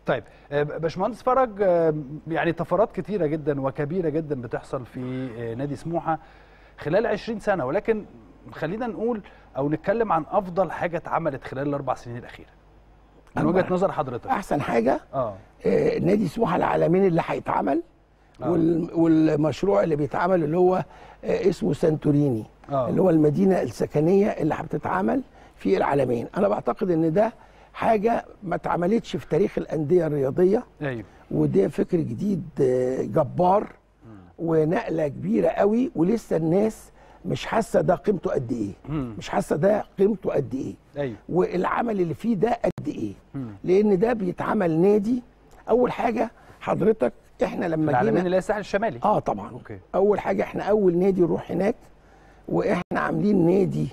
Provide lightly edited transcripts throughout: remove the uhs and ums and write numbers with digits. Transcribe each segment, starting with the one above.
طيب باشمهندس فرج، يعني طفرات كتيره جدا وكبيره جدا بتحصل في نادي سموحه خلال 20 سنه، ولكن خلينا نقول او نتكلم عن افضل حاجه اتعملت خلال الاربع سنين الاخيره من وجهه نظر حضرتك. احسن حاجه نادي سموحه العالمين اللي هيتعمل، والمشروع اللي بيتعمل اللي هو اسمه سانتوريني، اللي هو المدينه السكنيه اللي هتتعمل في العالمين. انا بعتقد ان ده حاجه ما اتعملتش في تاريخ الانديه الرياضيه. ايوه، وده فكر جديد جبار ونقله كبيره قوي، ولسه الناس مش حاسه ده قيمته قد ايه، مش حاسه ده قيمته قد ايه. ايوه، والعمل اللي فيه ده قد ايه. لان ده بيتعمل نادي. اول حاجه حضرتك احنا لما جينا العالمين اللي هي الساحل الشمالي. طبعا. أوكي. اول حاجه احنا اول نادي نروح هناك، واحنا عاملين نادي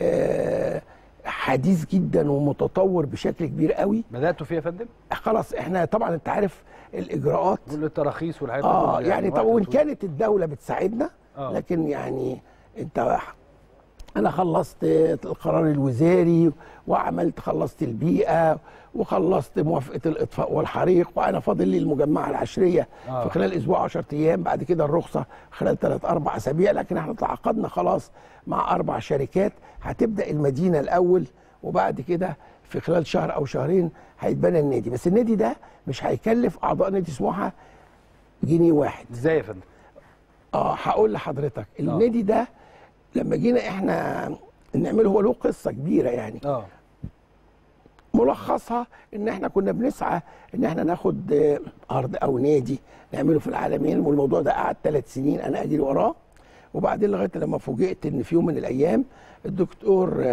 حديث جدا ومتطور بشكل كبير قوي. بداتوا فيه يا فندم؟ خلاص احنا طبعا انت عارف الاجراءات والتراخيص والحاجات يعني طبعا وان كانت الدوله بتساعدنا لكن يعني انا خلصت القرار الوزاري خلصت البيئه وخلصت موافقه الاطفاء والحريق، وانا فاضل لي المجمعه العشريه في خلال اسبوع 10 ايام، بعد كده الرخصه خلال 3-4 اسابيع. لكن احنا تعاقدنا خلاص مع 4 شركات. هتبدا المدينه الاول، وبعد كده في خلال شهر او شهرين هيتبنى النادي. بس النادي ده مش هيكلف اعضاء نادي سموحه جنيه واحد. ازاي يا فندم؟ هقول لحضرتك. النادي ده لما جينا احنا نعمله هو له قصه كبيره يعني. ملخصها ان احنا كنا بنسعى ان احنا ناخد ارض او نادي نعمله في العالمين، والموضوع ده قعد 3 سنين انا اجري وراه. وبعدين لغايه لما فوجئت ان في يوم من الايام الدكتور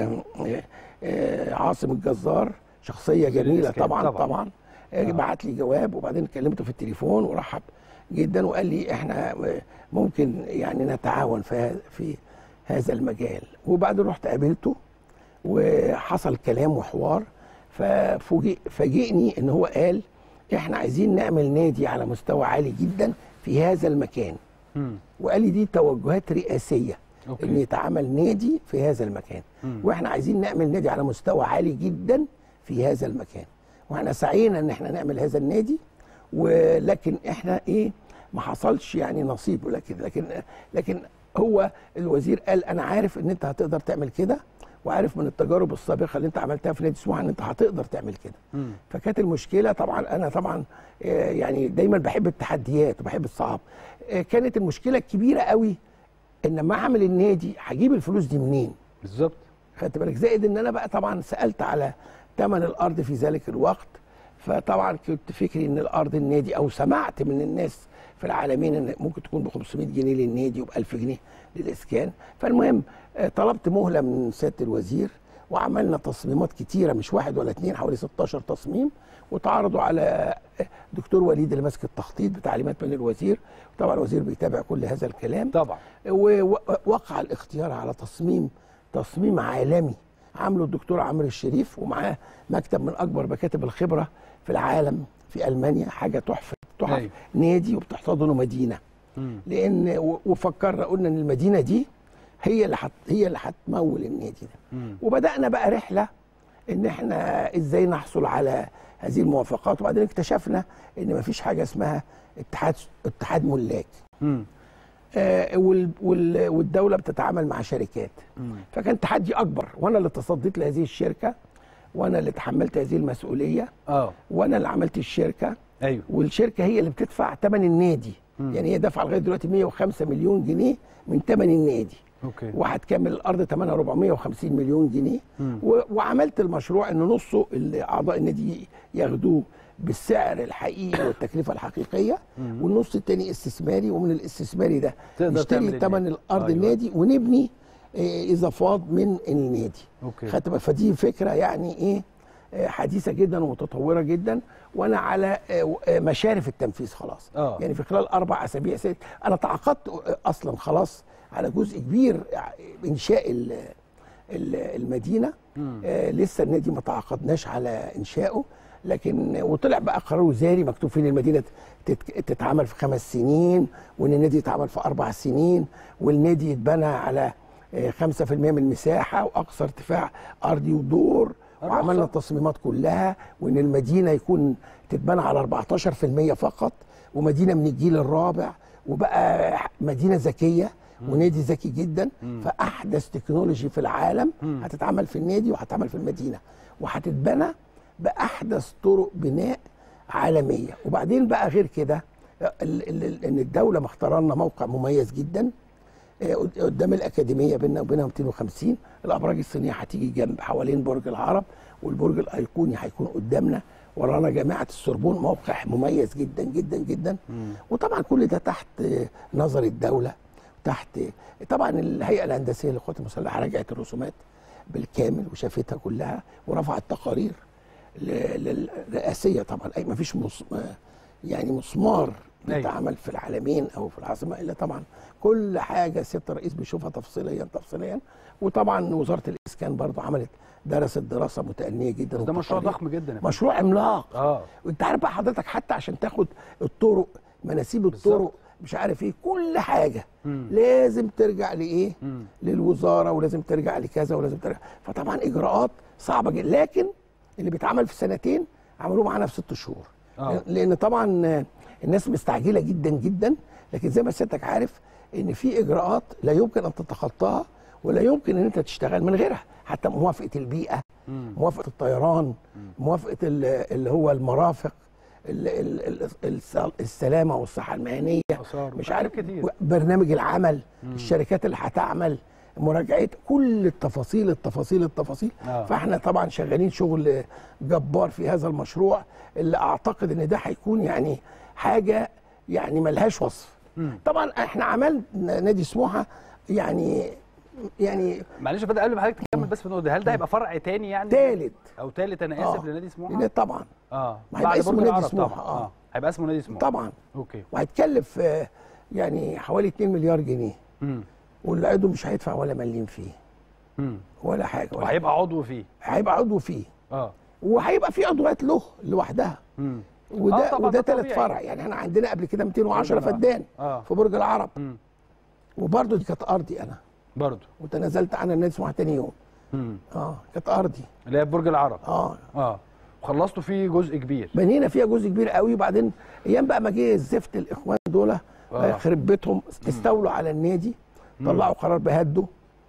عاصم الجزار، شخصيه جميله طبعا بعت لي جواب، وبعدين كلمته في التليفون ورحب جدا وقال لي احنا ممكن يعني نتعاون في هذا المجال. وبعدين رحت قابلته وحصل كلام وحوار، فاجئني ان هو قال احنا عايزين نعمل نادي على مستوى عالي جدا في هذا المكان. وقال لي دي توجهات رئاسيه ان يتعمل نادي في هذا المكان. واحنا عايزين نعمل نادي على مستوى عالي جدا في هذا المكان، واحنا سعينا ان احنا نعمل هذا النادي، ولكن احنا ما حصلش يعني نصيب. لكن هو الوزير قال انا عارف ان انت هتقدر تعمل كده، وعارف من التجارب السابقه اللي انت عملتها في نادي سموحه ان انت هتقدر تعمل كده. فكانت المشكله طبعا انا يعني دايما بحب التحديات وبحب الصعاب. كانت المشكله الكبيره قوي ان لما اعمل النادي هجيب الفلوس دي منين بالظبط. خدت بالك؟ زائد ان انا بقى طبعا سالت على ثمن الارض في ذلك الوقت. فطبعا كنت فكري ان الارض النادي، او سمعت من الناس في العالمين ان ممكن تكون ب 500 جنيه للنادي وب 1000 جنيه للاسكان. فالمهم طلبت مهله من سياده الوزير، وعملنا تصميمات كتيره مش واحد ولا اتنين، حوالي 16 تصميم، وتعرضوا على دكتور وليد اللي ماسك التخطيط بتعليمات من الوزير. طبعا الوزير بيتابع كل هذا الكلام طبعا. ووقع الاختيار على تصميم عالمي عامله الدكتور عمرو الشريف، ومعاه مكتب من اكبر مكاتب الخبره في العالم في المانيا. حاجه تحفه نادي وبتحتضنه مدينه. لان وفكرنا قلنا ان المدينه دي هي اللي هتمول النادي ده. وبدانا بقى رحله ان احنا ازاي نحصل على هذه الموافقات. وبعدين اكتشفنا ان مفيش حاجه اسمها اتحاد ملاك. والدوله بتتعامل مع شركات. فكان تحدي اكبر، وانا اللي تصديت لهذه الشركه، وانا اللي تحملت هذه المسؤوليه. وانا اللي عملت الشركه. ايوه. والشركه هي اللي بتدفع ثمن النادي. يعني هي دافعه لغايه دلوقتي 105 مليون جنيه من ثمن النادي. وهتكمل الارض ثمنها 450 مليون جنيه. وعملت المشروع ان نصه اللي اعضاء النادي ياخدوه بالسعر الحقيقي والتكلفه الحقيقيه، والنص الثاني استثماري، ومن الاستثماري ده نشتري ثمن الارض النادي ونبني اذا فاض من النادي. خدت بالك؟ فدي فكره يعني حديثه جدا ومتطوره جدا، وانا على مشارف التنفيذ خلاص. يعني في خلال 4 أسابيع انا تعاقدت اصلا خلاص على جزء كبير انشاء المدينه. لسه النادي ما تعاقدناش على انشائه، لكن وطلع بقى قرار وزاري مكتوب فيه ان المدينه تتعمل في 5 سنين، وان النادي يتعمل في 4 سنين، والنادي يتبنى على 5% من المساحه، واقصى ارتفاع ارضي ودور، وعملنا التصميمات كلها، وان المدينه يكون تتبنى على 14% فقط، ومدينه من الجيل الرابع، وبقى مدينه ذكيه ونادي ذكي جدا. فاحدث تكنولوجي في العالم هتتعمل في النادي وهتتعمل في المدينه، وهتتبنى باحدث طرق بناء عالميه. وبعدين بقى غير كده ان الدوله مختاره لنا موقع مميز جدا قدام الاكاديميه، بيننا وبينها 250. الابراج الصينيه هتيجي جنب حوالين برج العرب، والبرج الايقوني هيكون قدامنا، ورانا جامعه السوربون، موقع مميز جدا جدا جدا. وطبعا كل ده تحت نظر الدوله، تحت طبعا الهيئه الهندسيه للقوات المسلحه راجعت الرسومات بالكامل وشافتها كلها ورفعت تقارير للرئاسيه. طبعا اي ما فيش يعني مسمار بيتعمل في العالمين او في العاصمه الا طبعا كل حاجه سياده الرئيس بيشوفها تفصيليا. وطبعا وزاره الاسكان برضو درست دراسه متأنية جدا. ده مشروع ضخم جدا، مشروع عملاق. وانت عارف بقى حضرتك حتى عشان تاخد الطرق، مناسيب الطرق، مش عارف ايه، كل حاجه لازم ترجع لايه؟ للوزاره، ولازم ترجع لكذا، ولازم ترجع. فطبعا اجراءات صعبه جدا، لكن اللي بيتعمل في سنتين عملوه معانا في 6 شهور. لان طبعا الناس مستعجله جدا جدا، لكن زي ما سيادتك عارف ان في اجراءات لا يمكن ان تتخطاها ولا يمكن ان انت تشتغل من غيرها، حتى موافقه البيئه، موافقه الطيران، موافقه اللي هو المرافق، السلامه والصحه المهنيه، مش عارف كتير، برنامج العمل، الشركات اللي هتعمل، مراجعه كل التفاصيل. فاحنا طبعا شغالين شغل جبار في هذا المشروع، اللي اعتقد ان ده هيكون يعني حاجه يعني ملهاش وصف. طبعا احنا عملنا نادي سموحه يعني معلش بدأ قبل ما حضرتك تكمل بس في النقطه دي، هل ده هيبقى فرع تاني يعني ثالث انا اسف لنادي سموحه؟ طبعا بعد برج العرب طبعا. هيبقى اسمه نادي سموحه طبعا. اوكي. وهيتكلف يعني حوالي 2 مليار جنيه. والعضو مش هيدفع ولا مليم فيه ولا حاجه. وهيبقى عضو فيه. هيبقى عضو فيه. وهيبقى في عضوات له لوحدها. وده 3 فرع. يعني احنا عندنا قبل كده 210 فدان في برج العرب. وبرده دي كانت ارضي انا برضه، وتنازلت عنها النادي سموحه تاني يوم. كانت ارضي اللي هي برج العرب. وخلصتوا فيه جزء كبير، بنينا فيها جزء كبير قوي. وبعدين ايام بقى ما جه الزفت الاخوان دول خرب بيتهم، استولوا على النادي، طلعوا قرار بهده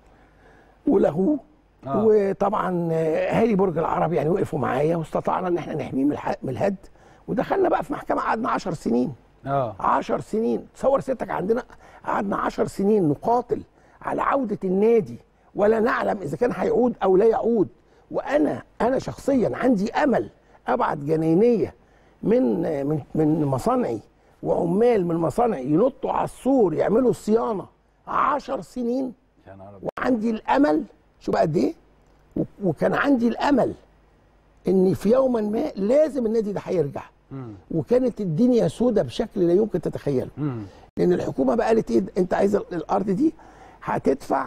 ولغوه. وطبعا اهالي برج العرب يعني وقفوا معايا، واستطعنا ان احنا نحميه من الهد. ودخلنا بقى في محكمه، قعدنا 10 سنين. 10 سنين. تصور سيادتك عندنا قعدنا 10 سنين نقاتل على عوده النادي، ولا نعلم اذا كان هيعود او لا يعود. وانا شخصيا عندي امل ابعت جناينيه من مصانعي وعمال من مصانعي ينطوا على السور يعملوا الصيانه 10 سنين. وعندي الامل، شو بقى قد ايه؟ وكان عندي الامل ان في يوما ما لازم النادي ده هيرجع. وكانت الدنيا سودة بشكل لا يمكن تتخيله. لان الحكومه بقى قالت ايه؟ انت عايز الارض دي هتدفع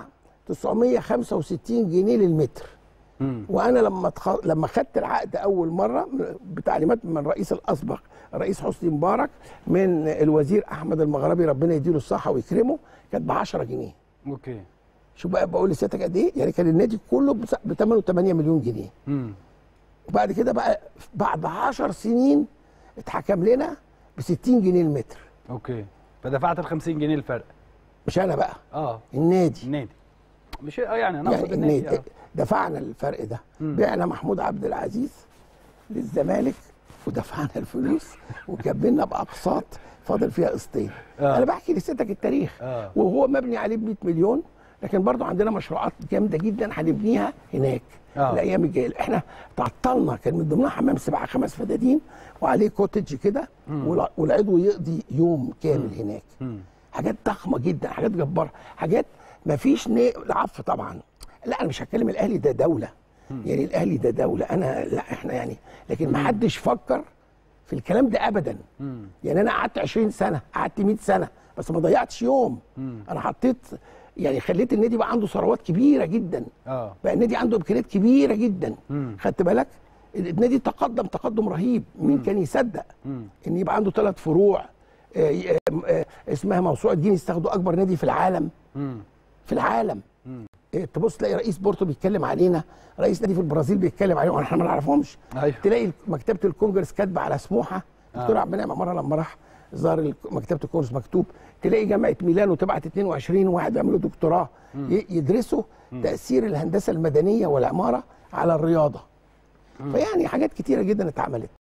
965 جنيه للمتر. وانا لما خدت العقد اول مره بتعليمات من الرئيس الاسبق الرئيس حسني مبارك، من الوزير احمد المغربي ربنا يديله الصحه ويكرمه، كانت ب 10 جنيه. اوكي. شو بقى بقول لسيادتك قد ايه؟ يعني كان النادي كله بثمنه 8 مليون جنيه. وبعد كده بقى بعد 10 سنين اتحكم لنا ب 60 جنيه المتر. اوكي. فدفعت ال 50 جنيه الفرق. مش انا بقى. النادي مش يعني انا اقصد النادي. دفعنا الفرق ده. بعنا محمود عبد العزيز للزمالك ودفعنا الفلوس وكبلنا باقساط فاضل فيها قسطين. انا بحكي لسيادتك التاريخ. وهو مبني عليه ب 100 مليون، لكن برضو عندنا مشروعات جامده جدا هنبنيها هناك الايام الجايه. احنا تعطلنا، كان من ضمنها حمام سباحه 5 فدادين وعليه كوتج كده، والعضو يقضي يوم كامل هناك. حاجات ضخمه جدا، حاجات جباره، حاجات ما فيش العفو طبعا. لا انا مش هتكلم، الاهلي ده دوله. يعني الاهلي ده دوله، لا احنا يعني، لكن ما حدش فكر في الكلام ده ابدا. يعني انا قعدت 20 سنه، قعدت 100 سنه، بس ما ضيعتش يوم. انا حطيت يعني خليت النادي بقى عنده ثروات كبيره جدا. بقى النادي عنده امكانيات كبيره جدا. خدت بالك؟ النادي تقدم رهيب. مين كان يصدق ان يبقى عنده 3 فروع اسمها موسوعه جينيس، تاخده اكبر نادي في العالم. في العالم. تبص تلاقي رئيس بورتو بيتكلم علينا، رئيس نادي في البرازيل بيتكلم علينا واحنا ما نعرفهمش. أيوه. تلاقي مكتبه الكونجرس كاتبه على سموحه، دكتور عبد المنعم مره لما راح ظهر مكتبه الكونجرس مكتوب. تلاقي جامعه ميلانو تبعت 22 واحد بيعملوا دكتوراه يدرسوا تاثير الهندسه المدنيه والعماره على الرياضه. فيعني حاجات كتيره جدا اتعملت.